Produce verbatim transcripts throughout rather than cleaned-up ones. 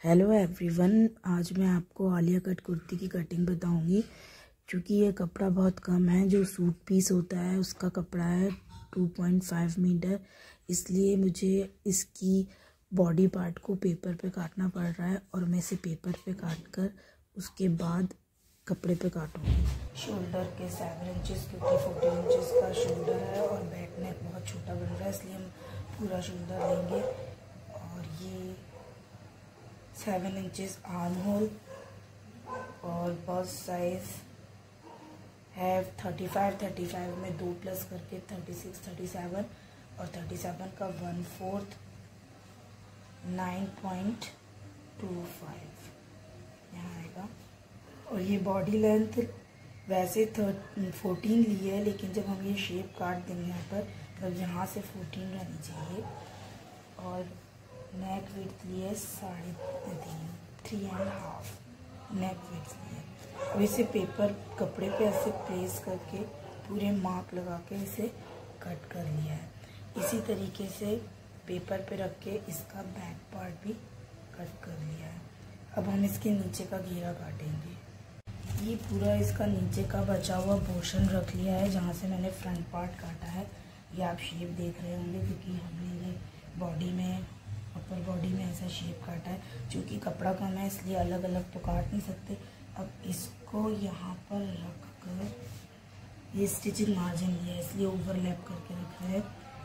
Hello everyone, आज मैं आपको आलिया कट कुर्ती की कटिंग बताऊंगी। क्योंकि ये कपड़ा बहुत कम है, जो सूट पीस होता है उसका कपड़ा है टू पॉइंट फाइव मीटर, इसलिए मुझे इसकी बॉडी पार्ट को पेपर पे काटना पड़ रहा है और मैं इसे पेपर पे काट कर उसके बाद कपड़े पे काटूंगी। शोल्डर के सेवन इंचेस क्योंकि फोर्टीन इंचेस का शोल्डर है और बैक नेक बहुत छोटा बन रहा है, इसलिए हम पूरा शोल्डर लेंगे। और ये सेवन इंचेस आर्म होल और बस्ट साइज है थर्टी फाइव थर्टी फाइव में दो प्लस करके थर्टी सिक्स थर्टी सेवन और थर्टी सेवन का one fourth nine point two five यहाँ आएगा। और ये बॉडी लेंथ वैसे फोर्टीन ली है, लेकिन जब हम ये शेप काट देंगे यहाँ पर तब यहाँ से फोर्टीन रहनी चाहिए। और नेक विड्थ लिए साढ़े तीन three and half neck width लिए। अब इसे पेपर कपड़े पे ऐसे प्लेस करके पूरे मार्क लगा के इसे कट कर लिया है। इसी तरीके से पेपर पे रख के इसका बैक पार्ट भी कट कर लिया है। अब हम इसके नीचे का घेरा काटेंगे। ये पूरा इसका नीचे का बचा हुआ पोर्शन रख लिया है जहाँ से मैंने फ्रंट पार्ट काटा है। ये आप शेप देख रहे होंगे क्योंकि हमने ये बॉडी में अपर बॉडी में ऐसा शेप काटा है। क्योंकि कपड़ा कम है इसलिए अलग अलग तो काट नहीं सकते। अब इसको यहाँ पर रख कर ये स्टिचिंग मार्जिन लिया है इसलिए ओवरलैप करके रखा है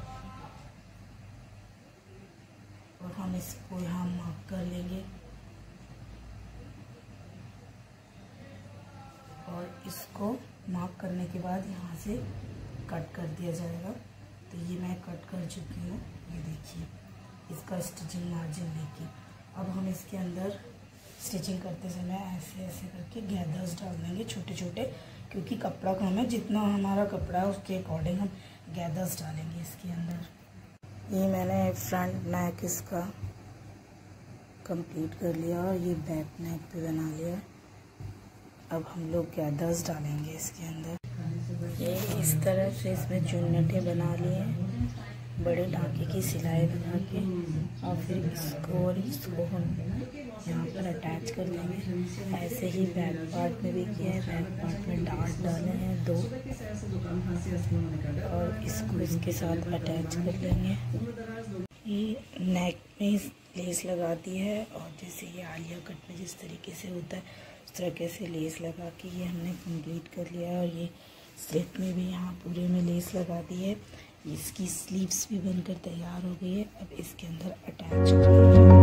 और हम इसको यहाँ मार्क कर लेंगे और इसको मार्क करने के बाद यहाँ से कट कर दिया जाएगा। तो ये मैं कट कर चुकी हूँ, ये देखिए इसका स्टिचिंग मार्जिन लेके। अब हम इसके अंदर स्टिचिंग करते समय ऐसे ऐसे करके गैदर्स डाल देंगे छोटे छोटे, क्योंकि कपड़ा कम है, जितना हमारा कपड़ा है उसके अकॉर्डिंग हम गैदर्स डालेंगे इसके अंदर। ये मैंने फ्रंट नेक इसका कंप्लीट कर लिया और ये बैक नेक पे बना लिया। अब हम लोग गैदर्स डालेंगे इसके अंदर। ये इस तरह से इसमें चुन्नटें बना लिए बड़े टाँके की सिलाई बना के और फिर इसको और इसको हम यहाँ पर अटैच कर लेंगे। ऐसे ही बैक पार्ट में भी किया है। बैक पार्ट में डार्ट डाले हैं दो और इसको इसके साथ अटैच कर लेंगे। ये नेक में लेस लगा दी है और जैसे ये आलिया कट में जिस तरीके से होता है उस तरीके से लेस लगा के ये हमने कंप्लीट कर लिया है। और ये स्लिप में भी यहाँ पूरे में लेस लगा दी है। इसकी स्लीव्स भी बनकर तैयार हो गई है। अब इसके अंदर अटैच करेंगे।